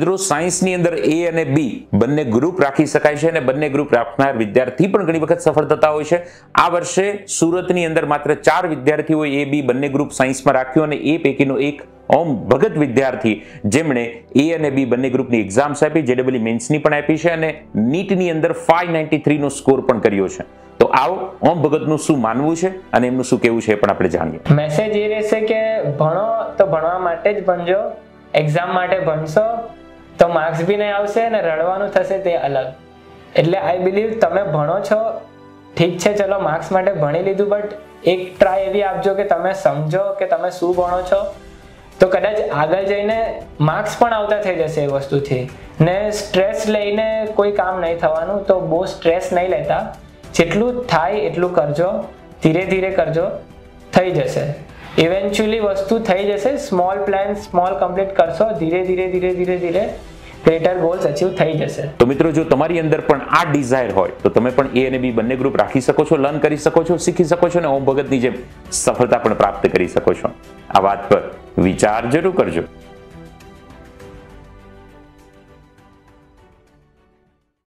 મિત્રો સાયન્સની અંદર એ અને બી બંને ગ્રુપ રાખી શકાય છે અને બંને ગ્રુપ રાખનાર વિદ્યાર્થી પણ ઘણી વખત સફળ થતા હોય છે। આ વર્ષે સુરતની અંદર માત્ર 4 વિદ્યાર્થીઓએ એ બી બંને ગ્રુપ સાયન્સમાં રાખ્યું અને એ પૈકીનો એક ઓમ ભગત વિદ્યાર્થી જેમણે એ અને બી બંને ગ્રુપની એક્ઝામ્સ આપી, જેડબલઈ મેન્સની પણ આપી છે અને નીટની અંદર 593 નો સ્કોર પણ કર્યો છે। તો આવો ઓમ ભગતનું શું માનવું છે અને એમનું શું કહેવું છે એ પણ આપણે જાણીએ। મેસેજ એ રહેશે કે ભણો તો ભણવા માટે જ ભણજો, એક્ઝામ માટે ભણશો તો માર્ક્સ બી નહીં આવશે અને રડવાનું થશે તે અલગ। એટલે આઈ બિલીવ તમે ભણો છો, ઠીક છે, ચલો માર્ક્સ માટે ભણી લીધું, બટ એક ટ્રાય એવી આપજો કે તમે સમજો કે તમે શું ભણો છો, તો કદાચ આગળ જઈને માર્ક્સ પણ આવતા થઈ જશે એ વસ્તુથી। ને સ્ટ્રેસ લઈને કોઈ કામ નહીં થવાનું, તો બહુ સ્ટ્રેસ નહીં લેતા, જેટલું થાય એટલું કરજો, ધીરે ધીરે કરજો, થઈ જશે। ઇવેન્ચ્યુઅલી વસ્તુ થઈ જશે। સ્મોલ પ્લાન સ્મોલ કમ્પ્લીટ કરશો, ધીરે ધીરે ધીરે ધીરે ધીરે ગ્રેટર ગોલ્સ અચીવ થઈ જશે। તો મિત્રો, જો તમારી અંદર પણ આ ડિઝાયર હોય તો તમે પણ એ અને બી બંને ગ્રુપ રાખી શકો છો, લર્ન કરી શકો છો, શીખી શકો છો અને ઓમ ભગતની જેમ સફળતા પણ પ્રાપ્ત કરી શકો છો। આ વાત પર વિચાર જરૂર કરજો।